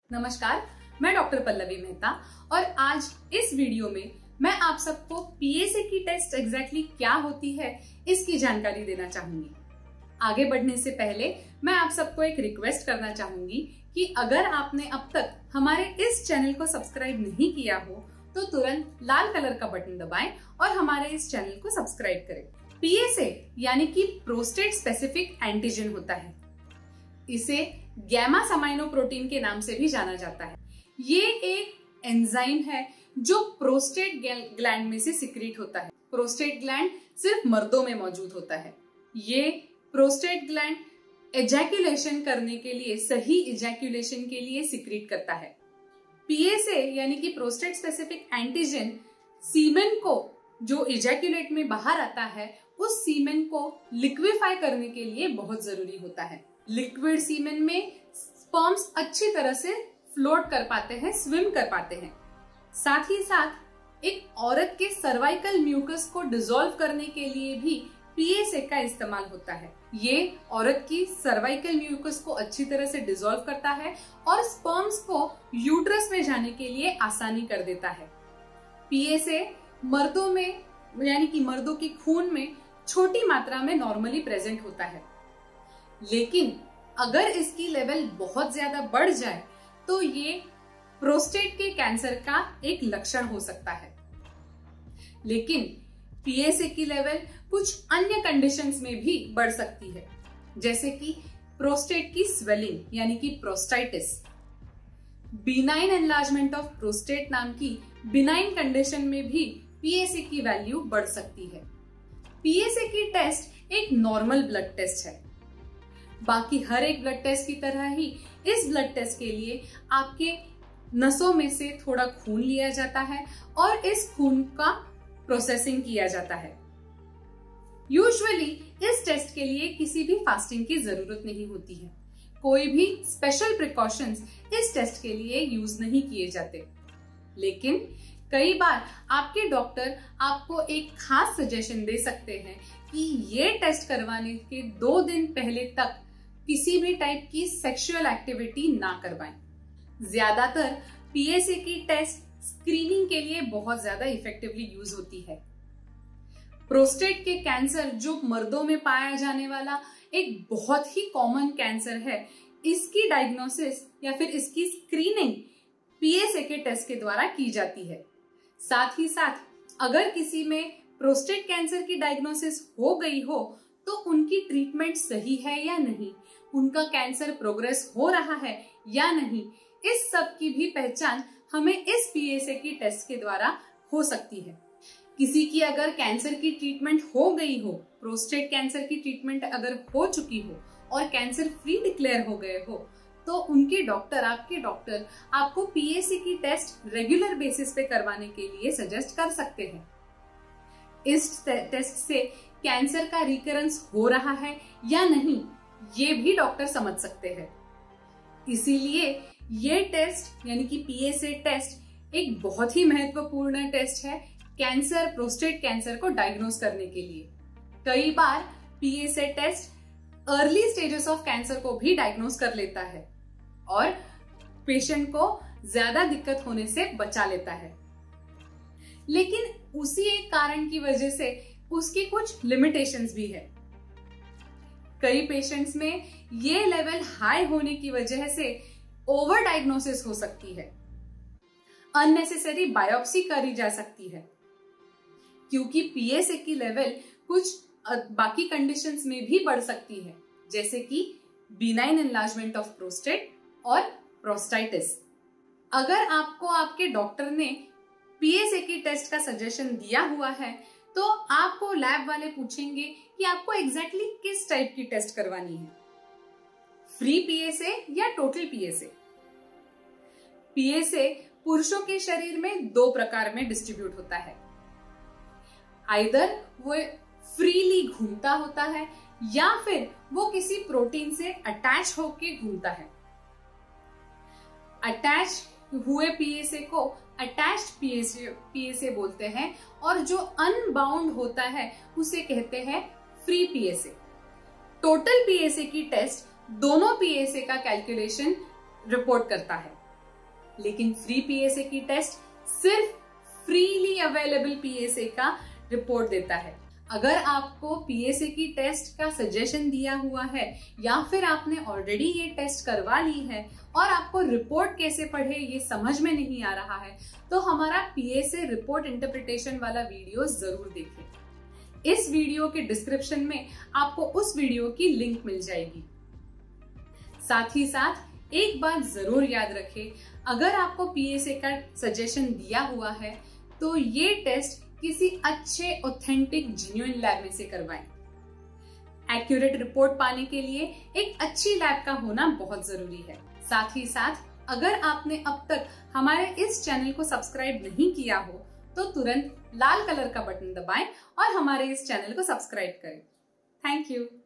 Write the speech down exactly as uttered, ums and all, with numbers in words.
नमस्कार, मैं डॉक्टर पल्लवी मेहता और आज इस वीडियो में मैं आप सबको पीएसए की टेस्ट एग्जैक्टली क्या होती है इसकी जानकारी देना चाहूंगी। आगे बढ़ने से पहले मैं आप सबको एक रिक्वेस्ट करना चाहूंगी कि अगर आपने अब तक हमारे इस चैनल को सब्सक्राइब नहीं किया हो तो तुरंत लाल कलर का बटन दबाएं और हमारे इस चैनल को सब्सक्राइब करें। पीएसए यानी कि प्रोस्टेट स्पेसिफिक एंटीजन होता है। इसे गैमा समाइनोप्रोटीन के नाम से भी जाना जाता है। ये एक एंजाइम है जो प्रोस्टेट ग्लैंड में से सिक्रीट होता है। प्रोस्टेट ग्लैंड सिर्फ मर्दों में मौजूद होता है। ये प्रोस्टेट ग्लैंड एजैक्यूलेशन करने के लिए, सही एजैक्यूलेशन के लिए सिक्रीट करता है। पीएसए यानी कि प्रोस्टेट स्पेसिफिक एंटीजन सीमेन को, जो इजैक्यूलेट में बाहर आता है, उस सीमेन को लिक्विफाई करने के लिए बहुत जरूरी होता है। लिक्विड सीमेन में स्पर्म्स अच्छी तरह से फ्लोट कर पाते हैं, स्विम कर पाते हैं। साथ ही साथ एक औरत के सर्वाइकल म्यूकस को डिसॉल्व करने के लिए भी पीएसए का इस्तेमाल होता है। ये औरत की सर्वाइकल म्यूकस को अच्छी तरह से डिसॉल्व करता है और स्पर्म्स को यूट्रस में जाने के लिए आसानी कर देता है। पीएसए मर्दों में यानी कि मर्दों की खून में छोटी मात्रा में नॉर्मली प्रेजेंट होता है, लेकिन अगर इसकी लेवल बहुत ज्यादा बढ़ जाए तो ये प्रोस्टेट के कैंसर का एक लक्षण हो सकता है। लेकिन पीएसए की लेवल कुछ अन्य कंडीशंस में भी बढ़ सकती है, जैसे कि प्रोस्टेट की स्वेलिंग यानी कि prostatitis. Benign enlargement of prostate नाम की बिनाइन कंडीशन में भी पीएसए की वैल्यू बढ़ सकती है। पीएसए की टेस्ट एक नॉर्मल ब्लड टेस्ट है। बाकी हर एक ब्लड टेस्ट की तरह ही इस ब्लड टेस्ट के लिए आपके नसों में से थोड़ा खून लिया जाता है और इस खून का प्रोसेसिंग किया जाता है। यूजुअली इस टेस्ट के लिए किसी भी फास्टिंग की जरूरत नहीं होती है। कोई भी स्पेशल प्रिकॉशंस इस टेस्ट के लिए यूज नहीं किए जाते, लेकिन कई बार आपके डॉक्टर आपको एक खास सजेशन दे सकते हैं कि ये टेस्ट करवाने के दो दिन पहले तक किसी भी टाइप की सेक्सुअल एक्टिविटी ना करवाएं। ज्यादातर पीएसए की टेस्ट स्क्रीनिंग के लिए बहुत ज्यादा इफेक्टिवली यूज होती है। प्रोस्टेट के कैंसर, जो मर्दों में पाया जाने वाला एक बहुत ही कॉमन कैंसर है, इसकी डायग्नोसिस या फिर इसकी स्क्रीनिंग पीएसए के टेस्ट के द्वारा की जाती है। साथ ही साथ अगर किसी में प्रोस्टेट कैंसर की डायग्नोसिस हो गई हो तो उनकी ट्रीटमेंट सही है या नहीं, उनका कैंसर प्रोग्रेस हो रहा है या नहीं, इस सब की भी पहचान हमें इस पीएसए की टेस्ट के द्वारा हो सकती है। किसी की अगर कैंसर की ट्रीटमेंट हो गई हो, प्रोस्टेट कैंसर की ट्रीटमेंट अगर हो चुकी हो और कैंसर फ्री डिक्लेयर हो गए हो, तो उनके डॉक्टर, आपके डॉक्टर आपको पीएसए की टेस्ट रेगुलर बेसिस पे करवाने के लिए सजेस्ट कर सकते हैं। इस टेस्ट से कैंसर का रिकरेंस हो रहा है या नहीं, ये भी डॉक्टर समझ सकते हैं। इसीलिए ये टेस्ट यानी कि पीएसए टेस्ट एक बहुत ही महत्वपूर्ण टेस्ट है कैंसर, प्रोस्टेट कैंसर को डायग्नोस करने के लिए। कई बार PSA test early stages of cancer को भी डायग्नोस कर लेता है और पेशेंट को ज्यादा दिक्कत होने से बचा लेता है। लेकिन उसी एक कारण की वजह से उसकी कुछ लिमिटेशंस भी है। कई पेशेंट्स में ये लेवल हाई होने की वजह से ओवर डायग्नोसिस हो सकती है, अननेसेसरी बायोप्सी करी जा सकती है, क्योंकि पीएसए की लेवल कुछ बाकी कंडीशंस में भी बढ़ सकती है, जैसे कि बिनाइन एनलार्जमेंट ऑफ प्रोस्टेट और प्रोस्टाइटिस। अगर आपको आपके डॉक्टर ने पीएसए की टेस्ट का सजेशन दिया हुआ है तो आपको लैब वाले पूछेंगे कि आपको एग्जैक्टली किस टाइप की टेस्ट करवानी है, फ्री पीएसए या टोटल पीएसए। पीएसए पुरुषों के शरीर में दो प्रकार में डिस्ट्रीब्यूट होता है। आइदर वो फ्रीली घूमता होता है या फिर वो किसी प्रोटीन से अटैच होके घूमता है। अटैच हुए पीएसए को अटैच्ड पीएसए पीएसए बोलते हैं और जो अनबाउंड होता है उसे कहते हैं फ्री पीएसए। टोटल पीएसए की टेस्ट दोनों पीएसए का कैलकुलेशन रिपोर्ट करता है। लेकिन फ्री पीएसए की टेस्ट सिर्फ फ्रीली अवेलेबल पीएसए का रिपोर्ट देता है। अगर आपको पीएसए की टेस्ट का सजेशन दिया हुआ है या फिर आपने ऑलरेडी ये टेस्ट करवा ली है और आपको रिपोर्ट कैसे पढ़े ये समझ में नहीं आ रहा है, तो हमारा पीएसए रिपोर्ट इंटरप्रिटेशन वाला वीडियो जरूर देखें। इस वीडियो के डिस्क्रिप्शन में आपको उस वीडियो की लिंक मिल जाएगी। साथ ही साथ एक बात जरूर याद रखें, अगर आपको पीएसए का सजेशन दिया हुआ है तो ये टेस्ट किसी अच्छे ऑथेंटिक जेन्युइन लैब में से करवाएं। एक्यूरेट रिपोर्ट पाने के लिए एक अच्छी लैब का होना बहुत जरूरी है। साथ ही साथ अगर आपने अब तक हमारे इस चैनल को सब्सक्राइब नहीं किया हो तो तुरंत लाल कलर का बटन दबाएं और हमारे इस चैनल को सब्सक्राइब करें। Thank you.